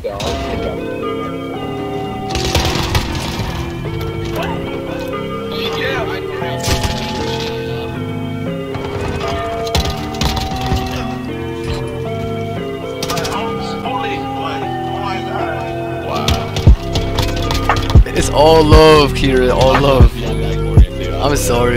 It's all love, Kira, all love. I'm sorry.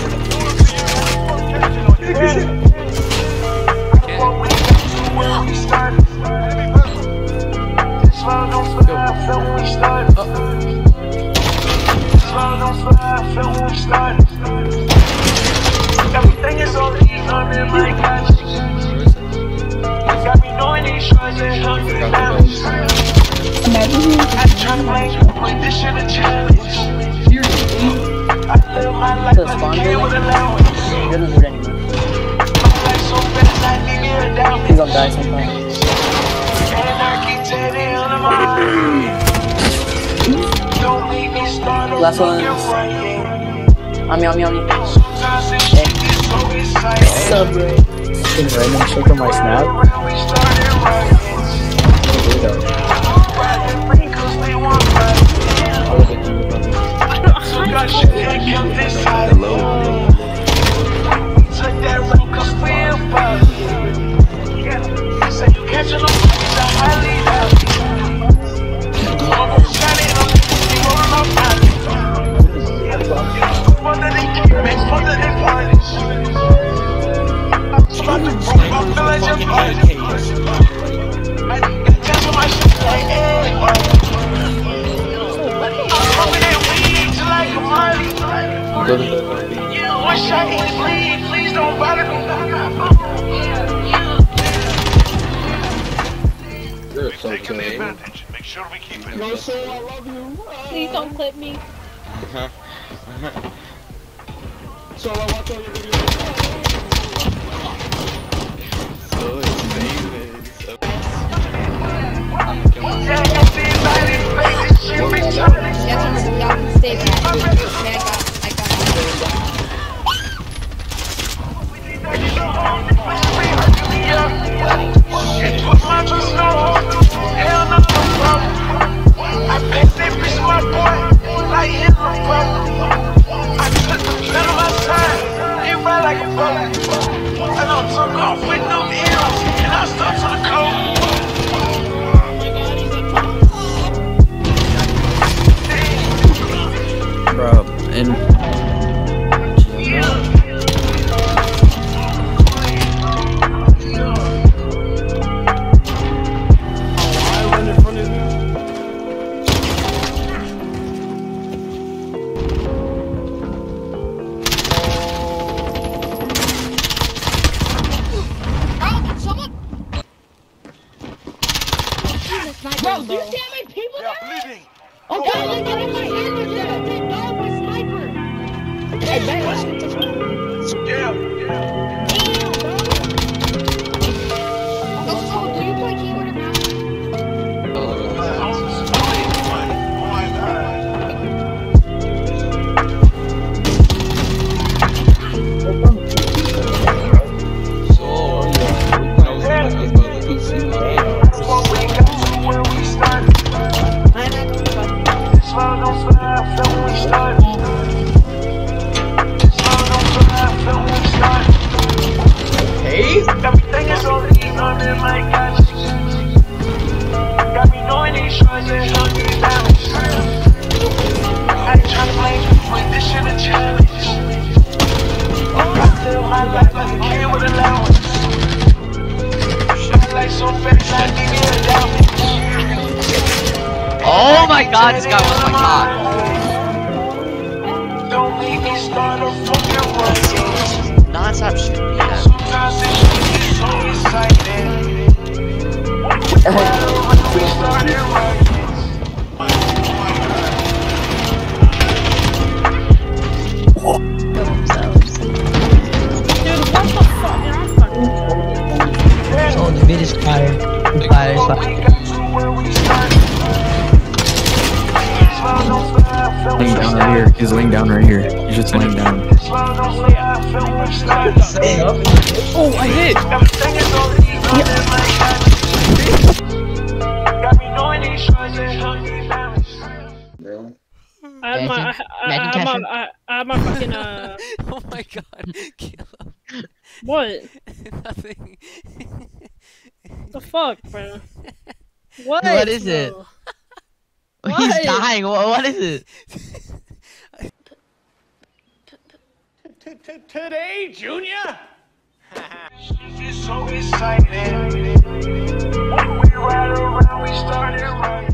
Everything is already under my conscience. Got me knowing these shots ain't hungry now. I try to make you put this shit in challenge. I live my life like a kid with allowance. He doesn't hurt anyone. My life so fast, I need it down. He's gonna die sometime. And I keep telling on my mind. Don't make me start over. Last one. On me. Sometimes this shit is so exciting. What's up, bro? Fucking random shit on my snap. We started riding. Hello. Took that road cause we're fun. Say you catching them fights, I'm highly happy. Almost got it, I'm rolling my pocket. Fun that they keep, make fun that they punish. I'm about to broke off the ledge of punish. I got cash on my shit like, hey. I'm coming in weed till I can money. Wish I ain't bleed, please don't bother me. We're taking the advantage. Make sure we keep it. No, sir, I love you. Please don't clip me. So I watch all your videos. So it's famous. Y'all can stay back. I got Bro, and Bro, do you see how many people there are? Bleeding. Okay, look at my hand. Look at that dog, my sniper. Hey, man. Yeah. Oh, do you play keyboard and mouse? Everything is already under my conscience. Got me knowing these shots ain't hungry now. I ain't tryna blame you for this shit a challenge. I live my life like a kid with allowance. My life so fast, I need it down. Oh my god, this guy was my top. Don't make me start a fucking run. Non-stop shooting me at. Sometimes this shit is so exciting. We started riding. Oh, the vid is fire. The fire is fire. laying down right here. He's laying down right here. He's just laying down. Oh, I hit! I had my, I had my fucking, Oh my god, kill him. what? Nothing. The fuck, bro? What? What is it? bro? He's dying. What is it? Today, Junior? It's so exciting. When we ride around, we started running.